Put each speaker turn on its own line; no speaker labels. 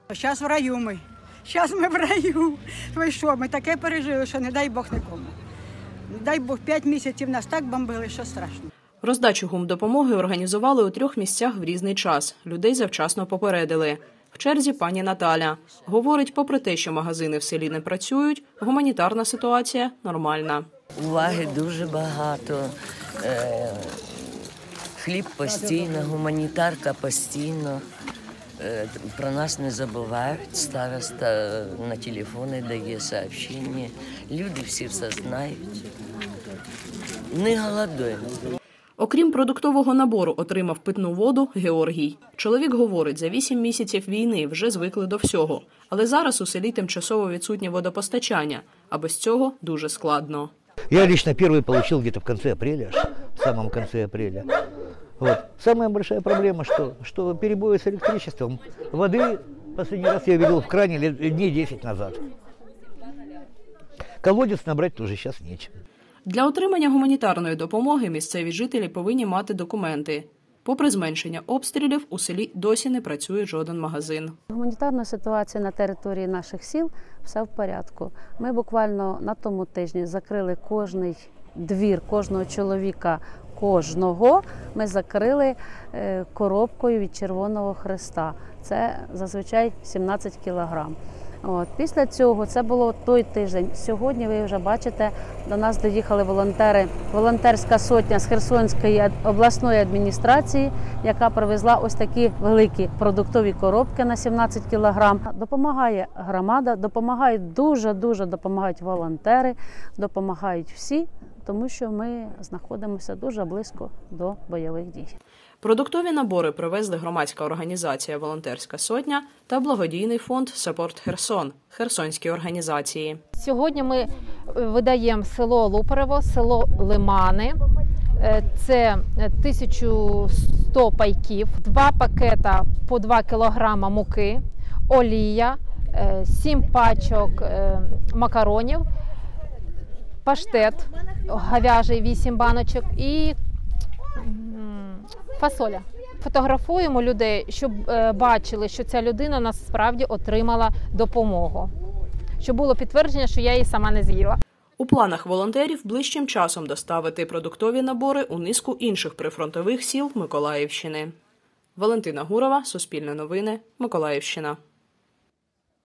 Зараз в раю ми. Зараз ми в раю. Ви що, ми таке пережили, що не дай Бог нікому. Не дай Бог, 5 місяців нас так бомбили, що страшно.
Роздачу гумдопомоги організували у 3 місцях в різний час. Людей завчасно попередили. В черзі пані Наталя. Говорить, попри те, що магазини в селі не працюють, гуманітарна ситуація нормальна.
Уваги дуже багато. Хліб постійно, гуманітарка постійно. Про нас не забувають. Староста на телефони дає сообщення. Люди всі все знають. Не голодуємо.
Окрім продуктового набору, отримав питну воду Георгій. Чоловік говорить, за 8 місяців війни вже звикли до всього. Але зараз у селі тимчасово відсутнє водопостачання, а без цього дуже складно.
Я лично первый получил где-то в конце апреля, в самом конце апреля. Вот. Самая большая проблема, что перебои с электричеством. Воды последний раз я видел в кране дней 10 назад. Колодец набрать тоже сейчас нечем.
Для отримання гуманітарної допомоги місцеві жителі повинні мати документи. Попри зменшення обстрілів, у селі досі не працює жоден магазин.
Гуманітарна ситуація на території наших сіл все в порядку. Ми буквально на тому тижні закрили кожний двір, кожного чоловіка, кожного ми закрили коробкою від Червоного Хреста. Це зазвичай 17 кілограм. Після цього, це було той тиждень. Сьогодні, ви вже бачите, до нас доїхали волонтери, волонтерська сотня з Херсонської обласної адміністрації, яка привезла ось такі великі продуктові коробки на 17 кілограм. Допомагає громада, дуже допомагають волонтери, допомагають всі, тому що ми знаходимося дуже близько до бойових дій.
Продуктові набори привезли громадська організація «Волонтерська сотня» та благодійний фонд «Саппорт Херсон» – херсонські організації.
Сьогодні ми видаємо село Лупарево, село Лимани. Це 1100 пайків, 2 пакета по 2 кілограма муки, олія, 7 пачок макаронів, паштет говяжий 8 баночок і фасоля. Фотографуємо людей, щоб бачили, що ця людина насправді отримала допомогу. Щоб було підтвердження, що я її сама не з'їла.
У планах волонтерів ближчим часом доставити продуктові набори у низку інших прифронтових сіл Миколаївщини. Валентина Гурова, Суспільне новини, Миколаївщина.